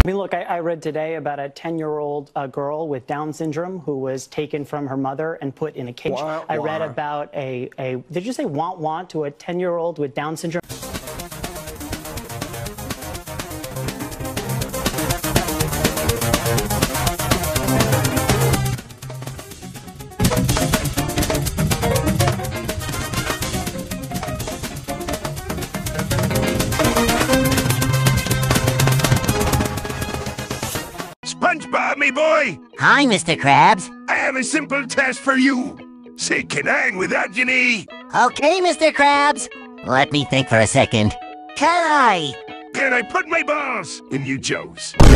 I mean, look, I read today about a 10-year-old girl with Down syndrome who was taken from her mother and put in a cage. I read about did you say want to a 10-year-old with Down syndrome? SpongeBob, me boy! Hi, Mr. Krabs. I have a simple task for you. Say, can I with that, you knee? Okay, Mr. Krabs. Let me think for a second. Can I? Can I put my balls in you Joes?